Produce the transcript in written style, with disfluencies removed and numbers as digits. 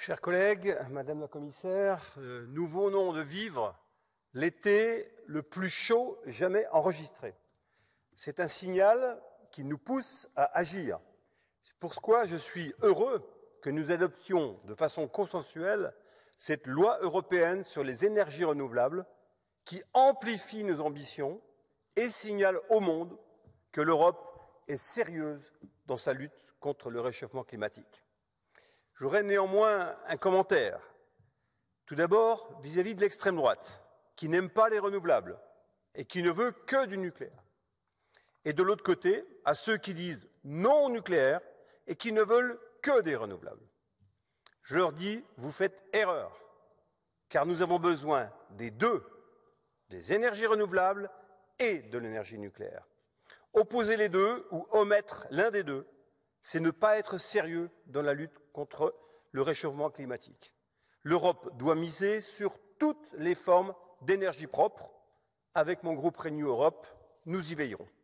Chers collègues, Madame la Commissaire, nous venons de vivre l'été le plus chaud jamais enregistré. C'est un signal qui nous pousse à agir. C'est pourquoi je suis heureux que nous adoptions de façon consensuelle cette loi européenne sur les énergies renouvelables qui amplifie nos ambitions et signale au monde que l'Europe est sérieuse dans sa lutte contre le réchauffement climatique. J'aurais néanmoins un commentaire. Tout d'abord, vis-à-vis de l'extrême droite, qui n'aime pas les renouvelables et qui ne veut que du nucléaire. Et de l'autre côté, à ceux qui disent non au nucléaire et qui ne veulent que des renouvelables. Je leur dis, vous faites erreur, car nous avons besoin des deux, des énergies renouvelables et de l'énergie nucléaire. Opposer les deux ou omettre l'un des deux, c'est ne pas être sérieux dans la lutte contre le réchauffement climatique. L'Europe doit miser sur toutes les formes d'énergie propre. Avec mon groupe Renew Europe, nous y veillerons.